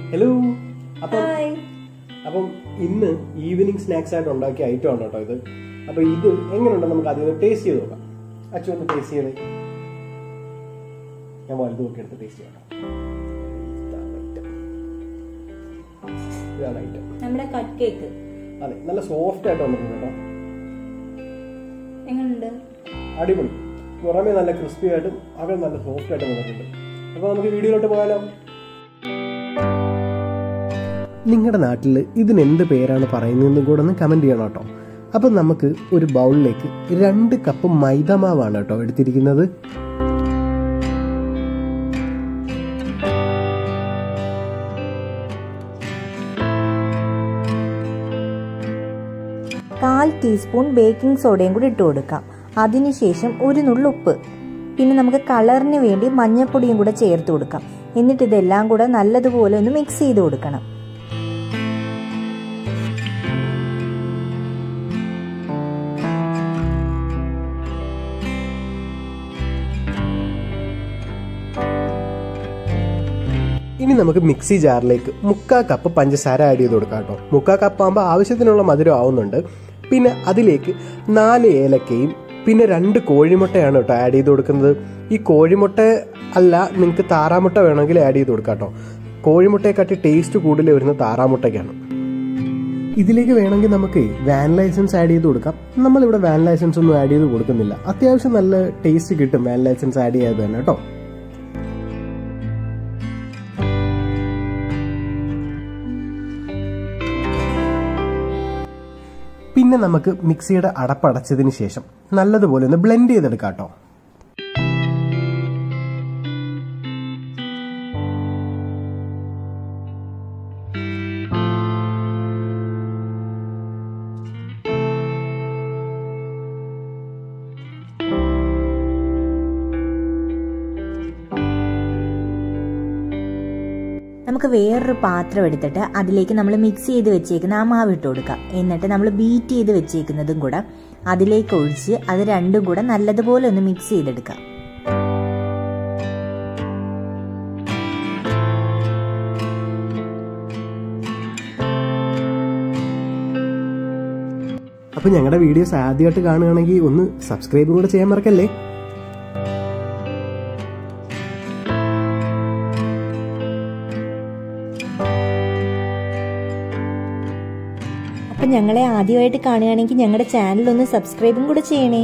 Hello. അപ്പം ഇന്ന് evening snacks ആയിട്ട് ഉണ്ടാക്കിയ ഐറ്റം ആണ് കേട്ടോ ഇത്. അപ്പൊ ഇത് എങ്ങനെയുണ്ട് നമുക്ക് ആദ്യം ടേസ്റ്റ് ചെയ്ത് നോക്കാം. അച്ഛൻ ഒന്ന് ടേസ്റ്റ് ചെയ്തേ. ഞാൻ വലുത് നോക്കി എടുത്ത് ടേസ്റ്റ് ചെയ്യാം. ഇതാണ് ഐറ്റം, നമ്മുടെ കട്ട് കേക്ക്. അതെ, നല്ല സോഫ്റ്റ് ആയിട്ട് വന്നിട്ടുണ്ട് കേട്ടോ. എങ്ങനെയുണ്ട്? അടിപൊളി. പുറമേ നല്ല ക്രിസ്പി ആയിട്ടും അകം നല്ല സോഫ്റ്റ് ആയിട്ടും വന്നിട്ടുണ്ട്. അപ്പൊ നമുക്ക് വീഡിയോയിലോട്ട് പോയാലോ? നിങ്ങളുടെ നാട്ടിൽ ഇതിനെന്ത് പേരാണ് പറയുന്നതെന്ന് കൂടെ ഒന്ന് കമൻറ്റ് ചെയ്യണം കേട്ടോ. അപ്പം നമുക്ക് ഒരു ബൗളിലേക്ക് 2 കപ്പ് മൈദമാവാണ് കേട്ടോ എടുത്തിരിക്കുന്നത്. കാൽ ടീസ്പൂൺ ബേക്കിംഗ് സോഡയും കൂടി ഇട്ട് കൊടുക്കാം. അതിനുശേഷം ഒരു നുള്ളു ഉപ്പ്, പിന്നെ നമുക്ക് കളറിന് വേണ്ടി മഞ്ഞൾപ്പൊടിയും കൂടെ ചേർത്ത് കൊടുക്കാം. എന്നിട്ട് ഇതെല്ലാം കൂടെ നല്ലതുപോലെ ഒന്ന് മിക്സ് ചെയ്ത് കൊടുക്കണം. ഇനി നമുക്ക് മിക്സി ജാറിലേക്ക് 1/4 കപ്പ് പഞ്ചസാര ആഡ് ചെയ്ത് കൊടുക്കാം കേട്ടോ. 1/4 കപ്പ് ആകുമ്പോൾ ആവശ്യത്തിനുള്ള മധുരം ആവുന്നുണ്ട്. പിന്നെ അതിലേക്ക് 4 ഏലക്കയും പിന്നെ 2 കോഴിമുട്ടയാണ് കേട്ടോ ആഡ് ചെയ്ത് കൊടുക്കുന്നത്. ഈ കോഴിമുട്ട അല്ല, നിങ്ങൾക്ക് താറാമുട്ട വേണമെങ്കിൽ ആഡ് ചെയ്ത് കൊടുക്കാം കേട്ടോ. കോഴിമുട്ടയെക്കാട്ടി ടേസ്റ്റ് കൂടുതൽ വരുന്നത് താറാമുട്ടയ്ക്കാണ്. ഇതിലേക്ക് വേണമെങ്കിൽ നമുക്ക് വാനില എസൻസ് ആഡ് ചെയ്ത് കൊടുക്കാം. നമ്മളിവിടെ വാനില എസൻസ് ഒന്നും ആഡ് ചെയ്ത് കൊടുക്കുന്നില്ല. അത്യാവശ്യം നല്ല ടേസ്റ്റ് കിട്ടും വാനില എസൻസ് ആഡ് ചെയ്യാതെ തന്നെ കേട്ടോ. പിന്നെ നമുക്ക് മിക്സിയുടെ അടപ്പടച്ചതിന് ശേഷം നല്ലതുപോലെ ഒന്ന് ബ്ലെൻഡ് ചെയ്തെടുക്കാം കേട്ടോ. നമുക്ക് വേറൊരു പാത്രം എടുത്തിട്ട് അതിലേക്ക് നമ്മൾ മിക്സ് ചെയ്ത് വെച്ചേക്കുന്ന ആ മാവ് ഇട്ട് കൊടുക്കാം. എന്നിട്ട് നമ്മൾ ബീറ്റ് ചെയ്ത് വെച്ചേക്കുന്നതും കൂടെ അതിലേക്ക് ഒഴിച്ച് അത് രണ്ടും കൂടെ നല്ലതുപോലെ ഒന്ന് മിക്സ് ചെയ്തെടുക്കാം. അപ്പോൾ ഞങ്ങളുടെ വീഡിയോസ് ആദ്യമായിട്ട് കാണുകയാണെങ്കിൽ ഒന്ന് സബ്സ്ക്രൈബ് കൂടെ ചെയ്യാൻ മറക്കല്ലേ. അപ്പം ഞങ്ങളെ ആദ്യമായിട്ട് കാണുകയാണെങ്കിൽ ഞങ്ങളുടെ ചാനൽ ഒന്ന് സബ്സ്ക്രൈബും കൂടെ ചെയ്യണേ.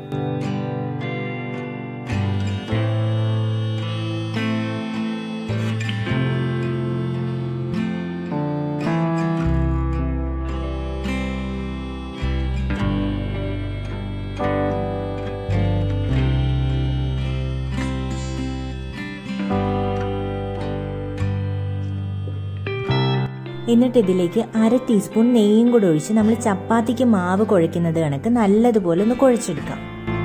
എന്നിട്ട് ഇതിലേക്ക് 1/2 ടീസ്പൂൺ നെയ്യും കൂടെ ഒഴിച്ച് നമ്മൾ ചപ്പാത്തിക്ക് മാവ് കുഴയ്ക്കുന്നത് കണക്ക് നല്ലതുപോലെ ഒന്ന് കുഴച്ചെടുക്കാം.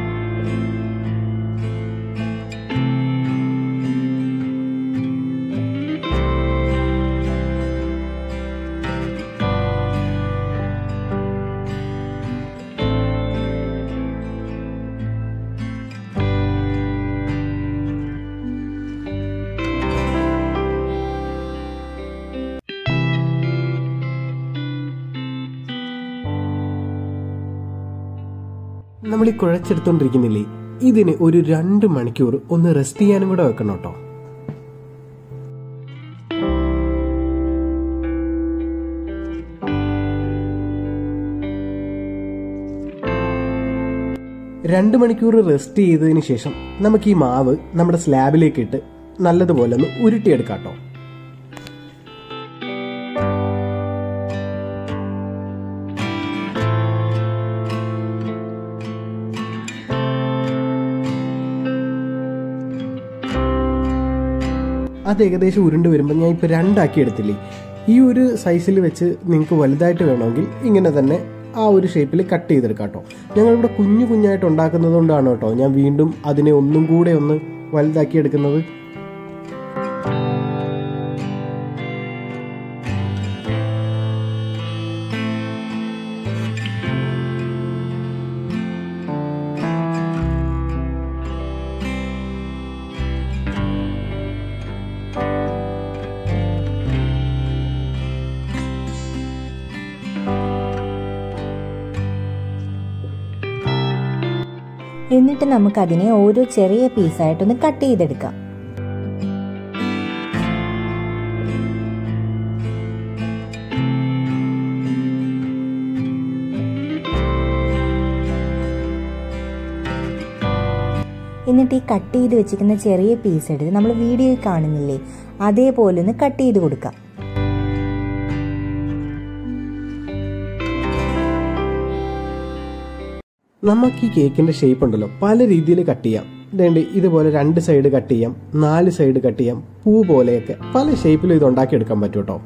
നമ്മൾ ഈ കുഴച്ചെടുത്തോണ്ടിരിക്കുന്നില്ലേ, ഇതിന് ഒരു 2 മണിക്കൂർ ഒന്ന് റെസ്റ്റ് ചെയ്യാനും കൂടെ വെക്കണം കേട്ടോ. രണ്ട് മണിക്കൂർ റെസ്റ്റ് ചെയ്തതിന് ശേഷം നമുക്ക് ഈ മാവ് നമ്മുടെ സ്ലാബിലേക്ക് ഇട്ട് നല്ലതുപോലെ ഒന്ന് ഉരുട്ടിയെടുക്കാം കേട്ടോ. അത് ഏകദേശം ഉരുണ്ട് വരുമ്പോൾ ഞാൻ ഇപ്പോൾ 2 ആക്കി എടുത്തില്ലേ, ഈ ഒരു സൈസിൽ വെച്ച് നിങ്ങൾക്ക് വലുതായിട്ട് വേണമെങ്കിൽ ഇങ്ങനെ തന്നെ ആ ഒരു ഷേപ്പിൽ കട്ട് ചെയ്തെടുക്കാം കേട്ടോ. ഞങ്ങളിവിടെ കുഞ്ഞു കുഞ്ഞായിട്ട് ഉണ്ടാക്കുന്നത് കൊണ്ടാണ് കേട്ടോ ഞാൻ വീണ്ടും അതിനെ ഒന്നും കൂടെ ഒന്ന് വലുതാക്കി എടുക്കുന്നത്. എന്നിട്ട് നമുക്കതിനെ ഓരോ ചെറിയ പീസായിട്ടൊന്ന് കട്ട് ചെയ്തെടുക്കാം. എന്നിട്ട് ഈ കട്ട് ചെയ്ത് വെച്ചിരിക്കുന്ന ചെറിയ പീസ് എടുത്ത് നമ്മൾ വീഡിയോയിൽ കാണുന്നില്ലേ അതേപോലെ ഒന്ന് കട്ട് ചെയ്ത് കൊടുക്കാം. നമുക്ക് ഈ കേക്കിന്റെ ഷേപ്പ് ഉണ്ടല്ലോ പല രീതിയിൽ കട്ട് ചെയ്യാം. ഇതുപോലെ 2 സൈഡ് കട്ട് ചെയ്യാം, 4 സൈഡ് കട്ട് ചെയ്യാം, പൂ പോലെയൊക്കെ പല ഷേപ്പിലും ഇത് ഉണ്ടാക്കിയെടുക്കാൻ പറ്റും കേട്ടോ.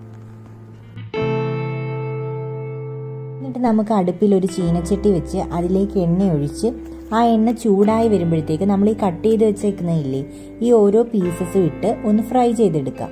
എന്നിട്ട് നമുക്ക് അടുപ്പിൽ ഒരു ചീനച്ചട്ടി വെച്ച് അതിലേക്ക് എണ്ണ ഒഴിച്ച് ആ എണ്ണ ചൂടായി വരുമ്പോഴത്തേക്ക് നമ്മൾ ഈ കട്ട് ചെയ്ത് വെച്ചേക്കുന്നില്ലേ ഈ ഓരോ പീസസും ഇട്ട് ഒന്ന് ഫ്രൈ ചെയ്തെടുക്കാം.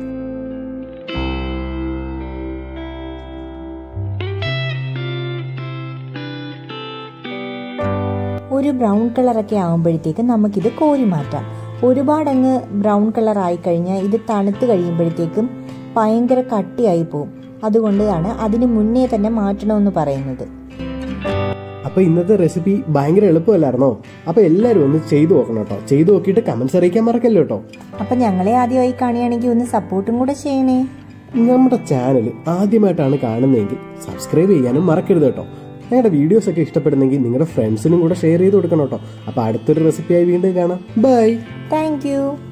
ഒരു ബ്രൗൺ കളറൊക്കെ ആകുമ്പോഴത്തേക്ക് നമുക്കിത് കോരി മാറ്റാം. ഒരുപാടങ്ങ് ബ്രൗൺ കളർ ആയി കഴിഞ്ഞാൽ ഇത് തണുത്ത് കഴിയുമ്പോഴത്തേക്കും ഭയങ്കര കട്ടിയായി പോകും. അതുകൊണ്ടാണ് അതിന് മുന്നേ തന്നെ മാറ്റണമെന്ന് പറയുന്നത്. അപ്പൊ ഇന്നത്തെ റെസിപ്പി ഭയങ്കര എളുപ്പമല്ലായിരുന്നോ? അപ്പൊ എല്ലാരും ഒന്ന് ചെയ്തു നോക്കണം കേട്ടോ. ചെയ്തു നോക്കിയിട്ട് കമന്റ്സ് അറിയിക്കാൻ മറക്കല്ലോ കേട്ടോ. അപ്പൊ ഞങ്ങളെ ആദ്യമായി കാണുകയാണെങ്കിൽ ഒന്ന് സപ്പോർട്ടും കൂടെ ചെയ്യണേ. നമ്മുടെ ചാനൽ ആദ്യമായിട്ടാണ് കാണുന്നതെങ്കിൽ സബ്സ്ക്രൈബ് ചെയ്യാനും മറക്കരുത് കേട്ടോ. ഞങ്ങളുടെ വീഡിയോസ് ഒക്കെ ഇഷ്ടപ്പെടുന്നെങ്കിൽ നിങ്ങളുടെ ഫ്രണ്ട്സിനും കൂടെ ഷെയർ ചെയ്ത് കൊടുക്കണം കേട്ടോ. അപ്പൊ അടുത്തൊരു റെസിപ്പിയായി വീണ്ടും കാണാം. ബൈ. Thank U.